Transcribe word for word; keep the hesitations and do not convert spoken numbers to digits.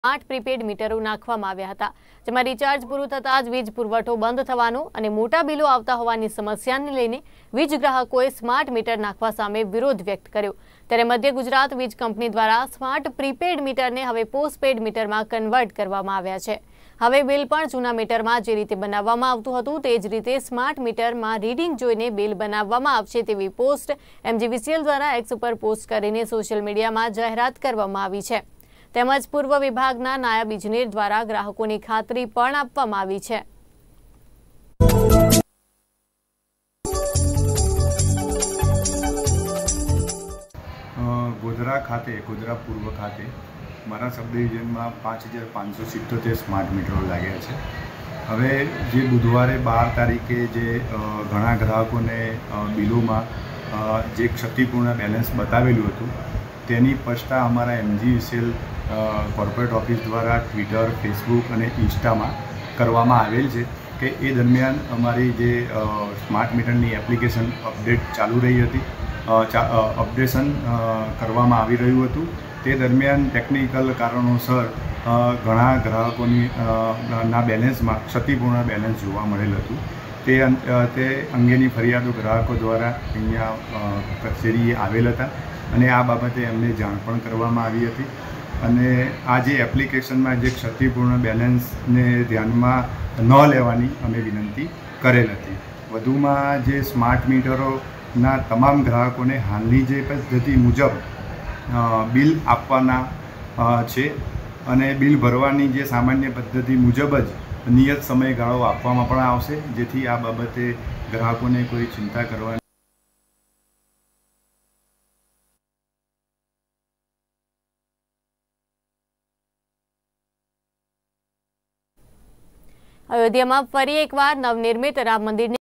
आठ प्रीपेड मीटरो नाखवामां આવ્યા હતા, જેમાં રિચાર્જ પૂરું થતાં જ વીજ પુરવઠો બંધ થવાનો અને મોટા બિલો આવતા હોવાની સમસ્યાને લઈને વીજ ગ્રાહકોએ સ્માર્ટ મીટર નાખવા સામે વિરોધ વ્યક્ત કર્યો। ત્યારે મધ્ય ગુજરાત વીજ કંપની દ્વારા સ્માર્ટ પ્રીપેડ મીટરને હવે પોસ્ટપેડ મીટરમાં કન્વર્ટ કરવામાં આવ્યા છે। હવે બિલ પણ જૂના મીટરમાં જે રીતે બનાવવામાં આવતું હતું તે જ રીતે સ્માર્ટ મીટરમાં રીડિંગ જોઈને બિલ બનાવવામાં આવશે તેવી પોસ્ટ એમજીવીસીએલ દ્વારા એક્સ ઉપર પોસ્ટ કરીને સોશિયલ મીડિયામાં જાહેરાત કરવામાં આવી છે। તેમજ પૂર્વ વિભાગના નાયબ ઇજનેર દ્વારા ગ્રાહકોની ખાતરી પણ આપવામાં આવી છે। ગોધરા ખાતે ગોધરા પૂર્વ ખાતે મારા સબ ડિવિઝનમાં પાંચ હજાર પાંચસો સિત્તોતેર સ્માર્ટ મીટરો લાગ્યા છે। હવે જે બુધવારે બાર તારીખે જે ઘણા ગ્રાહકોને બિલોમાં જે ક્ષતિપૂર્ણ બેલેન્સ બતાવેલું હતું તેની પછતા અમારા એમજીવીસીએલ કોર્પોરેટ ઓફિસ દ્વારા ટ્વિટર, ફેસબુક અને ઇન્સ્ટામાં કરવામાં આવેલ છે કે એ દરમિયાન અમારી જે સ્માર્ટ મીટરની એપ્લિકેશન અપડેટ ચાલુ રહી હતી, અપડેશન કરવામાં આવી રહ્યું હતું। તે દરમિયાન ટેકનિકલ કારણોસર ઘણા ગ્રાહકોની ના બેલેન્સમાં ક્ષતિપૂર્ણ બેલેન્સ જોવા મળેલ હતું। તે તે અંગેની ફરિયાદો ગ્રાહકો દ્વારા અહીંયા કચેરીએ આવેલ હતા અને આ બાબતે એમને જાણ પણ કરવામાં આવી હતી અને આ જે એપ્લિકેશનમાં જે ક્ષતિપૂર્ણ બેલેન્સને ધ્યાનમાં ન લેવાની અમે વિનંતી કરેલ હતી। વધુમાં જે સ્માર્ટ મીટરોના તમામ ગ્રાહકોને હાલની જે પદ્ધતિ મુજબ બિલ આપવાના છે અને બિલ ભરવાની જે સામાન્ય પદ્ધતિ મુજબ જ નિયત સમયગાળો આપવામાં પણ આવશે, જેથી આ બાબતે ગ્રાહકોને કોઈ ચિંતા કરવાની अयोध्या में फरी एक बार नवनिर्मित राम मंदिर